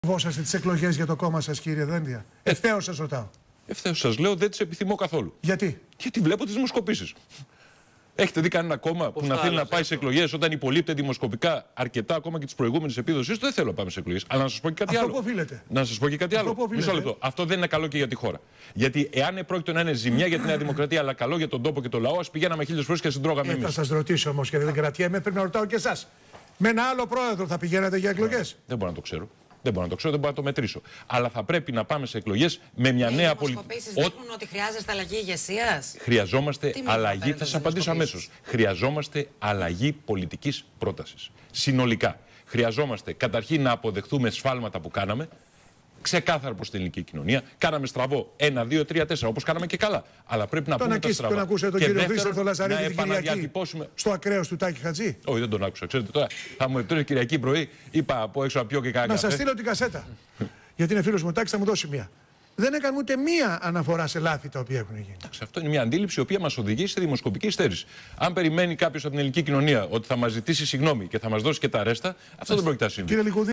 Φοβόσαστε τις εκλογές για το κόμμα σας, κύριε Δένδια? Ευθέως σας ρωτάω. Ευθέως σας λέω, δεν τις επιθυμώ καθόλου. Γιατί? Γιατί βλέπω τις δημοσκοπήσεις. Έχετε δει κανένα κόμμα που να θέλει να πάει σε εκλογές όταν υπολείπεται δημοσκοπικά αρκετά ακόμα και τις προηγούμενες επίδοσεις? Δεν θέλω να πάμε σε εκλογές. Αλλά να σας πω και κάτι άλλο. Αυτό που οφείλετε. Να σας πω και κάτι άλλο. Μισό λεπτό. Αυτό δεν είναι καλό και για τη χώρα. Γιατί εάν πρόκειται να είναι ζημιά για τη Νέα Δημοκρατία, αλλά καλό για τον τόπο και το λαό, ας πηγαίναμε 1000 φορές και ας την τρώγαμε εμείς. Θα σας ρωτήσω όμως, γιατί δεν κρατιέμαι, πρέπει να ρωτάω και εσάς. Με ένα άλλο πρόεδρο θα πηγαίνατε για εκλογές? Δεν μπορώ να το ξέρω. Δεν μπορώ να το ξέρω, δεν μπορώ να το μετρήσω. Αλλά θα πρέπει να πάμε σε εκλογές με μια νέα πολιτική. Οι δημοσκοπήσεις δείχνουν ότι χρειάζεται αλλαγή ηγεσίας. Χρειαζόμαστε αλλαγή. Θα σας απαντήσω αμέσως. Χρειαζόμαστε αλλαγή πολιτικής πρότασης. Συνολικά. Χρειαζόμαστε καταρχήν να αποδεχθούμε σφάλματα που κάναμε. Ξεκάθαρα προς την ελληνική κοινωνία. Κάναμε στραβό 1, 2, 3, 4, όπως κάναμε και καλά. Αλλά πρέπει να πούμε τα στραβά. Τον ακούσατε τον κύριο Χρήστο Λαζαρίδη την Κυριακή στο ακραίο του Τάκη Χατζή? Όχι, δεν τον άκουσα. Ξέρετε τώρα, θα μου επιτρέψει Κυριακή πρωί, είπα από έξω να πιω και κάνα. Να σας στείλω την κασέτα. Γιατί είναι φίλος μου, Τάκη, θα μου δώσει μία. Δεν έκανε ούτε μία αναφορά σε λάθη τα οποία έχουν γίνει. Αυτό είναι μια αντίληψη η οποία μας οδηγεί σε δημοσκοπική υστέρηση. Αν περιμένει κάποιος από την ελληνική κοινωνία ότι θα μας ζητήσει συγγνώμη και θα μας δώσει και τα ρέστα, αυτό δεν πρόκειται να συμβεί.